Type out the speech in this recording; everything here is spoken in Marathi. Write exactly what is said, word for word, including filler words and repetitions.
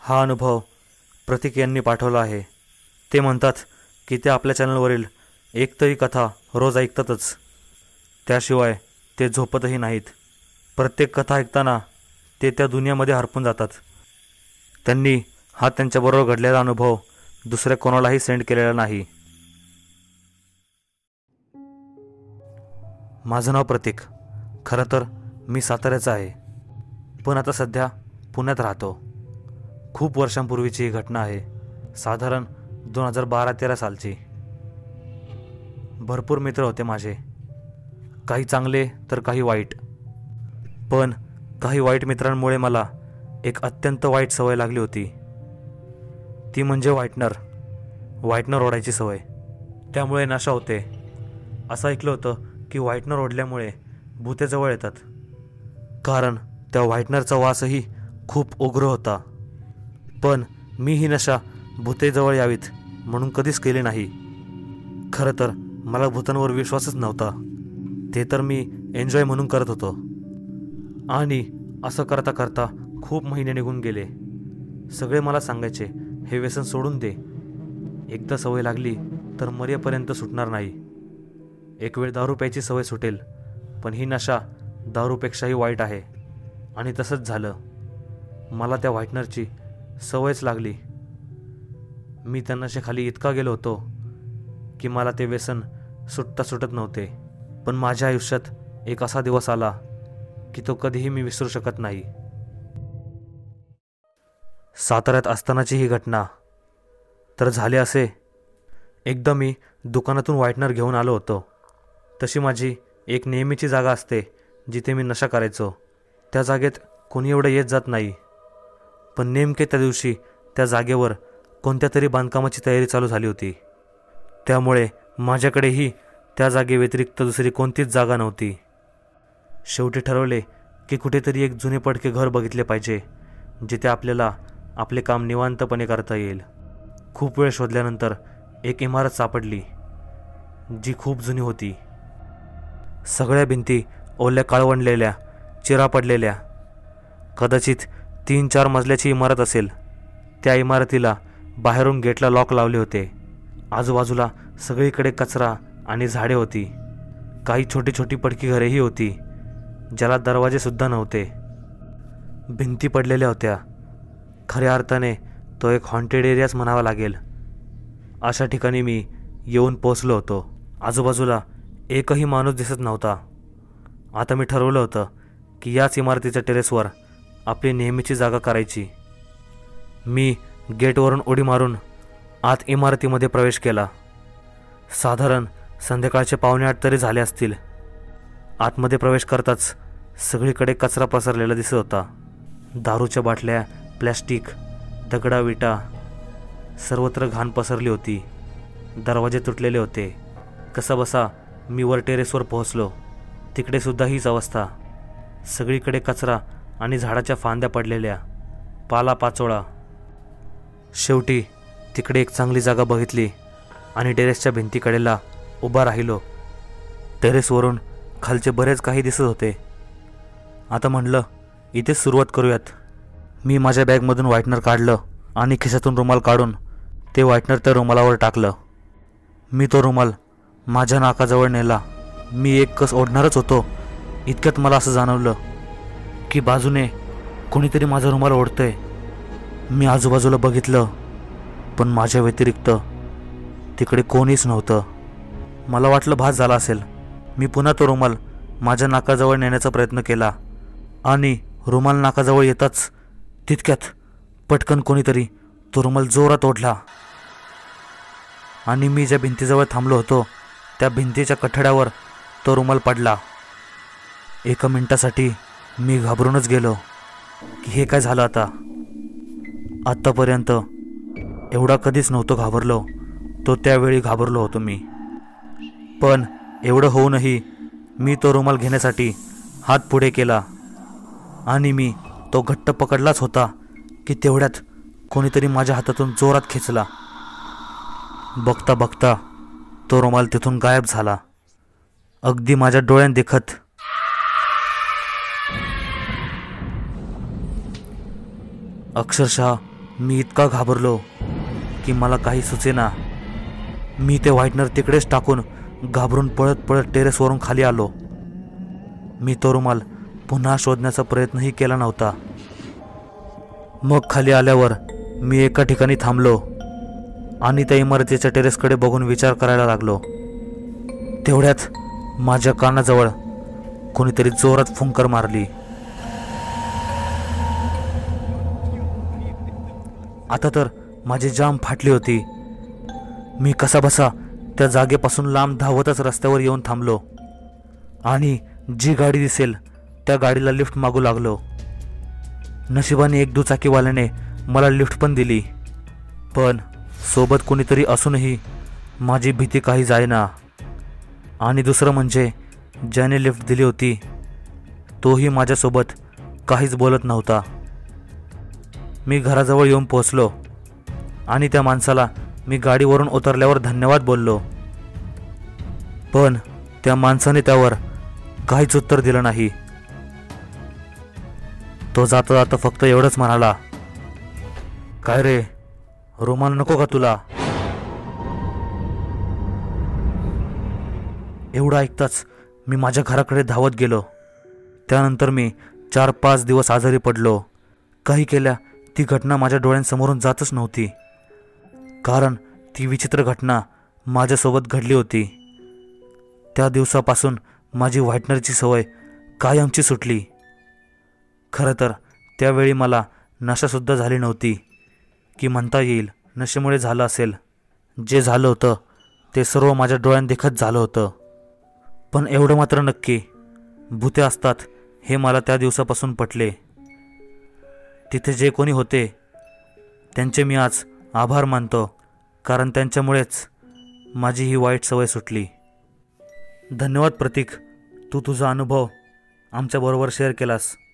हा अनुभव प्रतीक यांनी पाठवला आहे। ते म्हणतात की ते आपल्या चॅनलवरील एक तरी कथा रोज ऐकतातच, त्याशिवाय ते झोपतही नाहीत। प्रत्येक कथा ऐकताना ते त्या दुनियामध्ये हरपून जातात। त्यांनी हा त्यांच्याबरोबर घडलेला अनुभव दुसऱ्या कोणालाही सेंड केलेला नाही। माझं नाव प्रतीक, खरं तर मी साताऱ्याचा आहे, पण आता सध्या पुण्यात राहतो। खूप वर्षांपूर्वीची ही घटना आहे, साधारण दोन हजार बारा तेरा सालची। भरपूर मित्र होते माझे, काही चांगले तर काही वाईट। पण काही वाईट मित्रांमुळे मला एक अत्यंत वाईट सवय लागली होती, ती म्हणजे व्हाईटनर व्हाईटनर ओढायची सवय। त्यामुळे नशा होते। असं ऐकलं होतं की व्हाईटनर ओढल्यामुळे भूते जवळ येतात, कारण त्या व्हाईटनरचा वासही खूप उग्र होता। पण मी ही नशा भूते जवळ यावीत म्हणून कधीच केली नाही। खरं तर मला भूतांवर विश्वासच नव्हता, ते तर मी एन्जॉय म्हणून करत होतो। आणि असं करता करता खूप महिने निघून गेले। सगळे मला सांगायचे, हे व्यसन सोडून दे, एकदा सवय लागली तर मरेपर्यंत सुटणार नाही। एक वेळ दारू प्यायची सवय सुटेल, पण ही नशा दारूपेक्षाही वाईट आहे। आणि तसंच झालं, मला त्या व्हाईटनरची सवयच लागली। मी त्या नशेखाली इतका गेलो होतो की मला ते व्यसन सुटता सुटत नव्हते। पण माझ्या आयुष्यात एक असा दिवस आला की तो कधीही मी विसरू शकत नाही। साताऱ्यात असतानाची ही घटना तर झाले असे, एकदा मी दुकानातून व्हाईटनर घेऊन आलो होतो। तशी माझी एक नेहमीची जागा असते जिथे मी नशा करायचो। त्या जागेत कोणी एवढं येत जात नाही, पण नेमके त्या दिवशी त्या जागेवर कोणत्या तरी बांधकामाची तयारी चालू झाली होती। त्यामुळे माझ्याकडेही त्या जागेव्यतिरिक्त दुसरी कोणतीच जागा नव्हती। शेवटी ठरवले की कुठेतरी एक जुने पडके घर बघितले पाहिजे, जिथे आपल्याला आपले काम निवांतपणे करता येईल। खूप वेळ शोधल्यानंतर एक इमारत सापडली, जी खूप जुनी होती। सगळ्या भिंती ओल्या काळवंडलेल्या, चिरा पडलेल्या। कदाचित तीन चार मजल्याची इमारत असेल। त्या इमारतीला बाहेरून गेटला लॉक लावले होते। आजूबाजूला सगळीकडे कचरा आणि झाडे होती। काही छोटी छोटी पडकी घरेही होती, ज्याला दरवाजे सुद्धा नव्हते। भिंती पडलेल्या होत्या। खऱ्या अर्थाने तो एक हॉन्टेड एरियाच म्हणावा लागेल। अशा ठिकाणी मी येऊन पोचलो होतो। आजूबाजूला एकही माणूस दिसत नव्हता। आता मी ठरवलं होतं की याच इमारतीच्या टेरेसवर आपली नेहमीची जागा करायची। मी गेटवरून उडी मारून आत इमारतीमध्ये प्रवेश केला। साधारण संध्याकाळचे पावणे आठ तरी झाले असतील। आतमध्ये प्रवेश करताच सगळीकडे कचरा पसरलेला दिसत होता। दारूच्या बाटल्या, प्लॅस्टिक, दगडा विटा, सर्वत्र घाण पसरली होती। दरवाजे तुटलेले होते। कसाबसा मी वर टेरेसवर पोहोचलो। तिकडे सुद्धा हीच अवस्था। सगळीकडे कचरा आणि झाडाच्या फांद्या पडलेल्या, पाला पाचोळा। शेवटी तिकडे एक चांगली जागा बघितली आणि टेरेसच्या भिंतीकडेला उभा राहिलो। टेरेसवरून खालचे बरेच काही दिसत होते। आता म्हणलं इथेच सुरुवात करूयात। मी माझ्या बॅगमधून व्हाईटनर काढलं आणि खिशातून रुमाल काढून ते व्हाईटनर त्या रुमालावर टाकलं। मी तो रुमाल माझ्या नाकाजवळ नेला। मी एक कस ओढणारच होतो, इतक्यात मला असं जाणवलं की बाजूने कोणीतरी माझा रुमाल ओढतंय। मी आजूबाजूला बघितलं, पण माझ्या व्यतिरिक्त तिकडे कोणीच नव्हतं। मला वाटलं भास झाला असेल। मी पुन्हा तो रुमाल माझ्या नाकाजवळ नेण्याचा प्रयत्न केला आणि रुमाल नाकाजवळ येताच तितक्यात पटकन कोणीतरी तो रुमाल जोरात ओढला आणि मी ज्या भिंतीजवळ थांबलो होतो त्या भिंतीच्या कठड्यावर तो रुमाल पडला। एका मिनिटासाठी मी घाबरूनच गेलो की हे काय झालं आता। आत्तापर्यंत एवढा कधीच नव्हतो घाबरलो, तो त्यावेळी घाबरलो होतो मी। पण एवढं होऊनही मी तो रुमाल घेण्यासाठी हात पुढे केला आणि मी तो घट्ट पकडलाच होता की तेवढ्यात कोणीतरी माझ्या हातातून जोरात खेचला। बघता बघता तो रुमाल तिथून गायब झाला, अगदी माझ्या डोळ्यात देखत। अक्षरशः मी इतका घाबरलो की मला काही सुचेना. मी ते व्हाईटनर तिकडेच टाकून घाबरून पळत पळत टेरेसवरून खाली आलो. मी तो रुमाल पुन्हा शोधण्याचा प्रयत्नही केला नव्हता. मग खाली आल्यावर मी एका ठिकाणी थांबलो आणि त्या इमारतीच्या टेरेसकडे बघून विचार करायला लागलो. तेवढ्यात माझ्या कानाजवळ कोणीतरी जोरात फुंकर मारली. आता तर माझी जाम फाटली होती. मी कसाबसा त्या जागेपासून लांब धावतच रस्त्यावर येऊन थांबलो आणि जी गाडी दिसेल त्या गाडीला लिफ्ट मागू लागलो. नशिबाने एक दुचाकीवाल्याने मला लिफ्ट पण दिली. पण सोबत कोणीतरी असूनही माझी भीती काही जायना. आणि दुसरं म्हणजे ज्याने लिफ्ट दिली होती तोही माझ्यासोबत काहीच बोलत नव्हता. मी घराजवळ येऊन पोहोचलो आणि त्या माणसाला मी गाडीवरून उतरल्यावर धन्यवाद बोललो. पण त्या माणसाने त्यावर काहीच उत्तर दिलं नाही. तो जाता जाता फक्त एवढंच म्हणाला, काय रे, रुमाल नको का तुला? एवढं ऐकताच मी माझ्या घराकडे धावत गेलो. त्यानंतर मी चार पाच दिवस आजारी पडलो. काही केल्या ती घटना माझ्या डोळ्यांसमोरून जातच नव्हती, कारण ती विचित्र घटना माझ्यासोबत घडली होती. त्या दिवसापासून माझी व्हाईटनरची सवय कायमची सुटली. खरं तर त्यावेळी मला नशासुद्धा झाली नव्हती की म्हणता येईल नशेमुळे झालं असेल. जे झालं होतं ते सर्व माझ्या डोळ्यांदेखत झालं होतं. पण एवढं मात्र नक्की, भूते असतात हे मला त्या दिवसापासून पटले. तिथे जे कोणी होते त्यांचे मी आज आभार मानतो, कारण त्यांच्यामुळेच माझी ही वाईट सवय सुटली. धन्यवाद प्रतीक, तू तुझा अनुभव आमच्याबरोबर शेअर केलास.